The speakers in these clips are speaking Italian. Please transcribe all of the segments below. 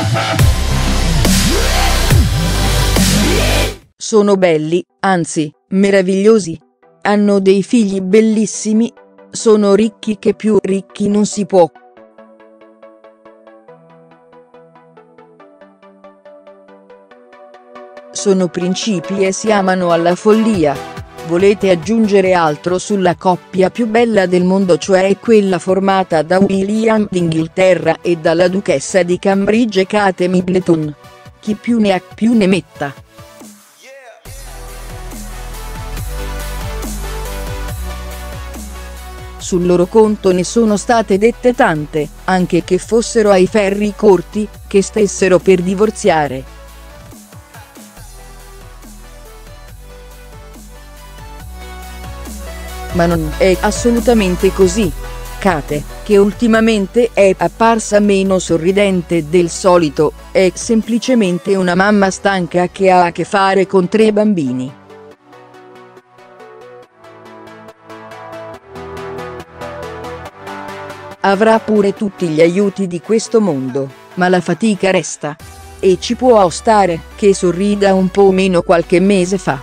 Sono belli, anzi, meravigliosi. Hanno dei figli bellissimi. Sono ricchi che più ricchi non si può. Sono principi e si amano alla follia. Volete aggiungere altro sulla coppia più bella del mondo, cioè quella formata da William d'Inghilterra e dalla duchessa di Cambridge Kate Middleton? Chi più ne ha più ne metta. Sul loro conto ne sono state dette tante, anche che fossero ai ferri corti, che stessero per divorziare. Ma non è assolutamente così. Kate, che ultimamente è apparsa meno sorridente del solito, è semplicemente una mamma stanca che ha a che fare con 3 bambini. Avrà pure tutti gli aiuti di questo mondo, ma la fatica resta. E ci può stare che sorrida un po' meno qualche mese fa.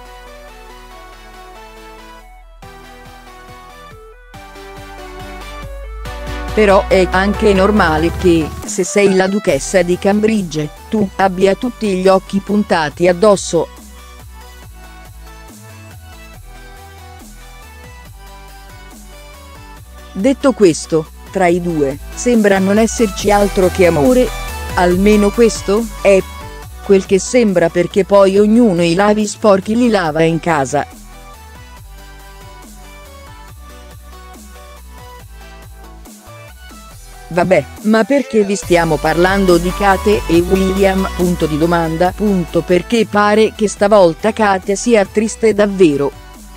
Però è anche normale che, se sei la duchessa di Cambridge, tu abbia tutti gli occhi puntati addosso. Detto questo, tra i due, sembra non esserci altro che amore. Almeno questo è quel che sembra, perché poi ognuno i lavi sporchi li lava in casa. Vabbè, ma perché vi stiamo parlando di Kate e William? Perché pare che stavolta Kate sia triste davvero.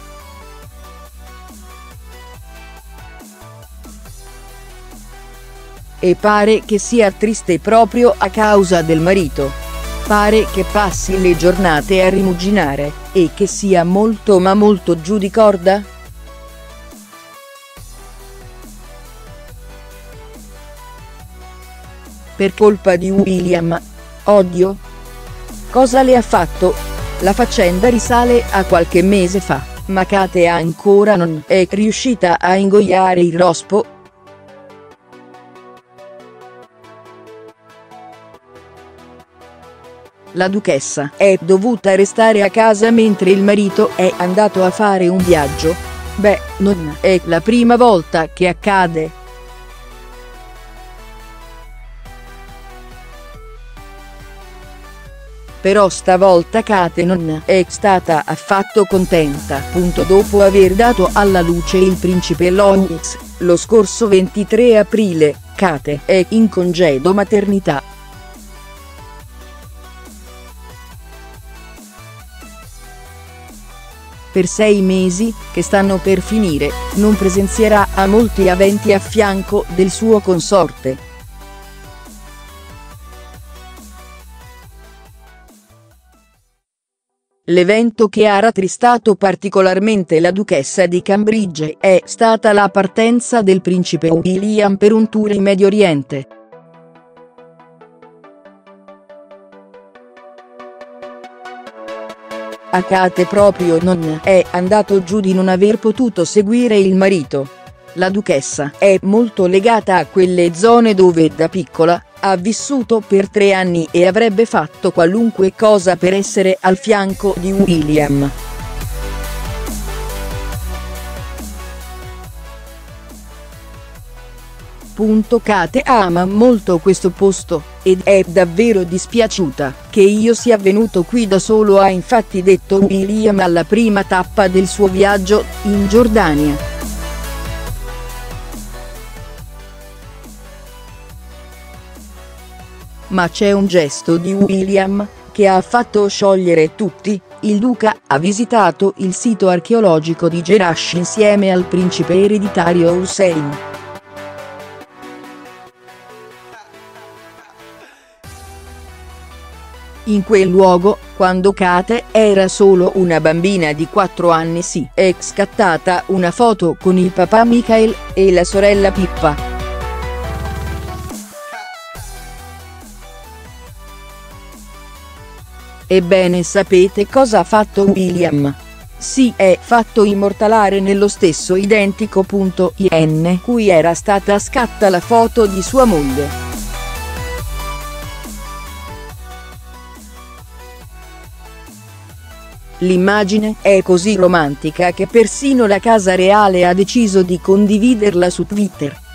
E pare che sia triste proprio a causa del marito. Pare che passi le giornate a rimuginare, e che sia molto ma molto giù di corda. Per colpa di William. Odio. Cosa le ha fatto? La faccenda risale a qualche mese fa, ma Kate ancora non è riuscita a ingoiare il rospo. La duchessa è dovuta restare a casa mentre il marito è andato a fare un viaggio. Beh, non è la prima volta che accade. Però stavolta Kate non è stata affatto contenta. Dopo aver dato alla luce il principe Louis, lo scorso 23 aprile, Kate è in congedo maternità. Per 6 mesi, che stanno per finire, non presenzierà a molti eventi a fianco del suo consorte. L'evento che ha rattristato particolarmente la duchessa di Cambridge è stata la partenza del principe William per un tour in Medio Oriente. A Kate proprio non è andato giù di non aver potuto seguire il marito. La duchessa è molto legata a quelle zone dove da piccola ha vissuto per 3 anni e avrebbe fatto qualunque cosa per essere al fianco di William. Kate ama molto questo posto, ed è davvero dispiaciuta che io sia venuto qui da solo, ha infatti detto William alla prima tappa del suo viaggio, in Giordania. Ma c'è un gesto di William che ha fatto sciogliere tutti. Il duca ha visitato il sito archeologico di Jerash insieme al principe ereditario Hussein. In quel luogo, quando Kate era solo una bambina di 4 anni, è scattata una foto con il papà Michael e la sorella Pippa. Ebbene, sapete cosa ha fatto William? Si è fatto immortalare nello stesso identico punto in cui era stata scatta la foto di sua moglie. L'immagine è così romantica che persino la Casa Reale ha deciso di condividerla su Twitter.